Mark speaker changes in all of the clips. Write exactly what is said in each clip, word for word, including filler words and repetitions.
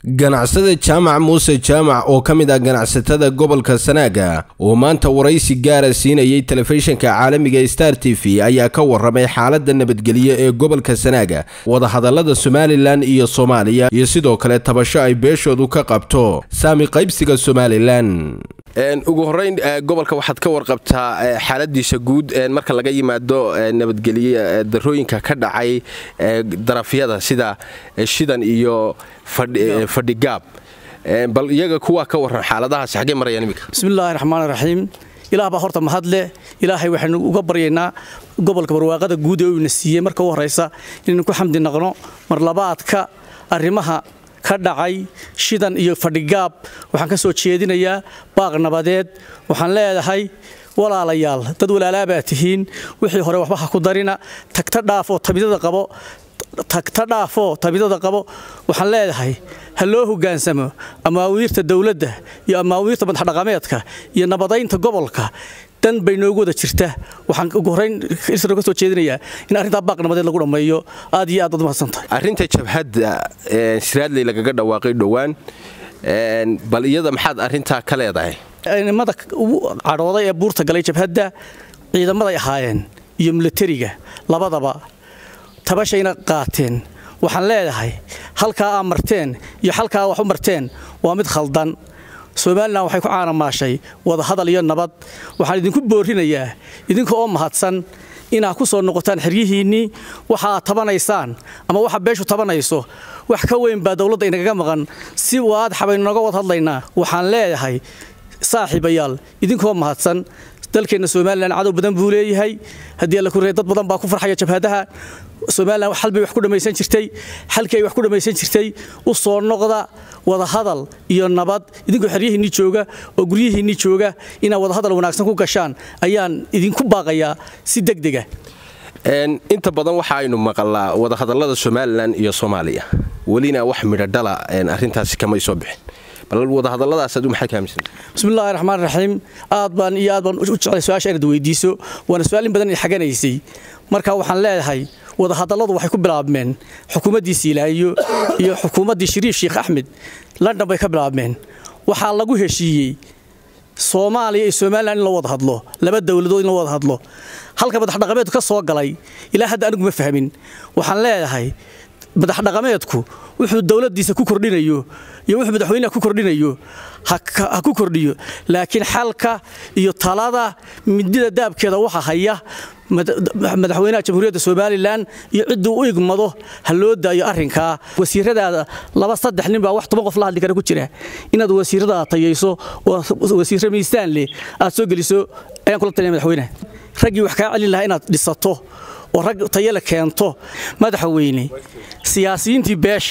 Speaker 1: ganacsade jaamac muuse jaamac oo ka mid ah ganacsatada gobolka Sanaaga oo maanta waraysi gaar ah siinayay telefishinka caalamiga Star T V ayaa ka warramay xaaladda nabadgelyo ee gobolka Sanaaga wada hadallada Somaliland iyo Soomaaliya iyo sidoo kale tabasho ay beeshoodu ka qabto saami qaybsiga Somaliland. een ugu horeyn gobolka waxaad ka warqabtaa xaaladiisa guud marka laga yimaado nabadgelyo darooyinka ka dhacay darafyada sida shidan iyo fadhigaab bal iyaga kuwa ka waran xaaladahaas xagee marayaan imika.
Speaker 2: bismillaahir rahmaanir rahiim ilaah ba horta mahadle ilaahay waxaanu uga baryeynaa gobolka barwaaqada guud ee uu nasiiyay marka uu horeysa inaan ku xamdi naqno mar labaadka arrimaha ka dhacay shidan iyo fadhigaab waxaan ka soo jeedinayaa baaq nabadeed waxaan leedahay walaalayaal dad walaalaaba tihiin wixii hore waxba ku darina tagta dhaafo tabidada qabo tagta dhaafo tabidada qabo waxaan leedahay haloo hogaansamo amaawiirta dawladda iyo amaawiirta madax dhaqameedka iyo nabadeynta gobolka dan bay noogu wada jirta waxaan ugu horeyn isra ka soo jeedinayaa in arrinta baaq nabadeed lagu dhameeyo aad iyo aad u mahadsantahay.
Speaker 1: arrinta jabhadda ee Siraadley lagaga dhawaaqay dhawaan een bal iyada maxaad arrinta ka leedahay.
Speaker 2: ciidamada cadhooday ee buurta galay jabhadda ciidamada ay ahaayeen iyo militariga labadaba tabashayna qaateen waxaan leedahay halka aan marteen iyo halka wax u marteen waa mid khaldan. Somaliland waxay ku caanamaashay wada hadal iyo nabad waxaan idinku boorinayaa idinka oo mahadsan inaa ku soo noqotaan xiriyihiinii waxa tabanaysaan ama waxa beeshu tabanayso wax ka weyn baa dawladda inaga maqan si waad xabayno naga wada hadlaynaa waxaan leeyahay saaxiibayaal idinkoo mahadsan dalkeena Somaliland cadow badan buu leeyahay hadii la ku reey dad badan baa ku farxaya jabhadaha Somaliland wax halbay wax ku dhamaysan jirtay halkay wax ku dhamaysan jirtay u soo noqda wada hadal iyo nabad idinku xiriyihiinii jooga oo guryihiinii jooga ina wada hadal wanaagsan ku gashaan ayaan idinku baaqayaa si degdeg ah.
Speaker 1: een inta badan waxa aynu maqalaa wada hadallada Somaliland iyo Soomaaliya walina wax midho dhala een arrintaas kama soo bixin bal wada hadalladaas aad u maxay kaamsan.
Speaker 2: bismillaahir rahmaanir rahiim aad baan iyo aad baan u jeclay su'aasha inaad weydiiso waana su'aal badan ay xaganaysay marka waxaan leeyahay wada hadalladu waxay ku bilaabmeen xukuumaddiisa ilaahiyo iyo xukuumaddii Shariif Sheekh Axmed London bay ka bilaabmeen waxa lagu heshiiyay Soomaaliya iyo Somaliland in la wada hadlo laba dawladood in la wada hadlo halka madax dhaqameedku ka soo galay ilaa hadda anigu ma fahmin waxaan leeyahay madax dhaqameedku wuxuu dawladdiisa ku kordhinayo iyo wuxuu madaxweynaha ku kordhinayo ha ku kordhiyo laakiin xalka iyo talada midida daabkeeda waxa haya madaxweynaha jamhuuriyadda Somaliland iyo ciduu u igmado ha loo daayo arrinka wasiirada laba saddex nin baa wax toban qof la hadli kara ku jira inaad wasiirada tayayso oo wasiir miisaan leh aad soo geliso ayaan kula taliyay madaxweynaha ragii wax ka celin lahaa inaad dhisato oo rag tayala keento madaxweyne siyaasiyiintii beesh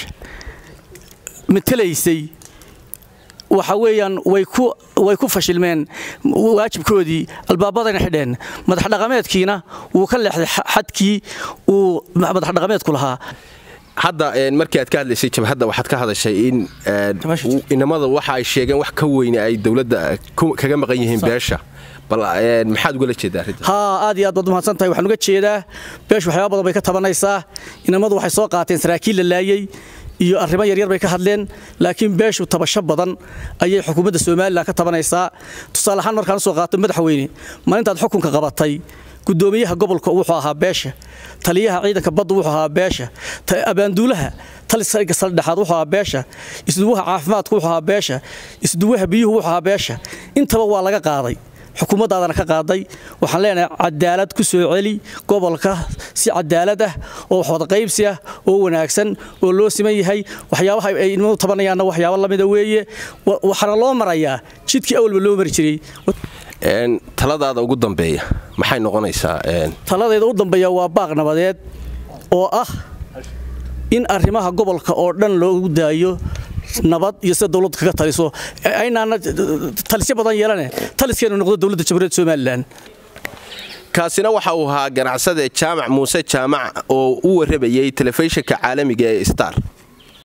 Speaker 2: matalaysay waxa weeyaan way ku way ku fashilmeen waajibkoodii albaabadana xidheen madax dhaqameedkiina uu ka leexday xadkii uu madax dhaqameedku lahaa.
Speaker 1: hadda een markii aad ka hadlaysay jabhadda waxaad ka hadashay in inamada waxa ay sheegeen wax ka weyn ay dawladda kaga maqan yihiin beesha bal een maxaad uga jeedaa arrinta.
Speaker 2: ha aad iyo aad baad mahadsantahay waxaan uga jeedaa beeshu waxyaabo badan bay ka tabanaysaa inamadu waxay soo qaateen saraakiil la laayay iyo arrimo yar yar bay ka hadleen laakiin beeshu tabasho badan ayay xukuumadda Somaliland ka tabanaysaa tusaale ahaan markaan soo qaato madaxweyne maalintaad xukunka qabatay gudoomiyaha gobolka wuxuu ahaa beesha taliyaha ciidanka badda wuxuu ahaa beesha abaanduulaha taliska saldhaxaad wuxuu ahaa beesha isduwaha caafimaadku wuxuu ahaa beesha isduwaha biyuhu wuxuu ahaa beesha intaba waa laga qaaday xukuumaddaadana ka qaaday waxaan leenahay cadaalad ku soo celi gobolka si cadaalad ah oo wax wada qaybsi ah oo wanaagsan oo loo siman yahay waxyaabaha ay inuu tabanayaan waxyaabo la mid ah weeye waxana loo marayaa jidkii awalba loo mari jiray.
Speaker 1: een taladaada ugu dambeeya maxay noqonaysaa. een
Speaker 2: taladeeda ugu dambeeya waa baaq nabadeed oo ah in arrimaha gobolka oo dhan loogu daayo nabad iyo sida dawladda kaga taliso aynaana talisyo badan yeelanay taliskeenu noqdo dawladda jamhuuriyadda Somaliland.
Speaker 1: kaasina waxa uu ahaa ganacsade jaamac muuse jaamac oo u warabayay telefishinka caalamiga ee Star.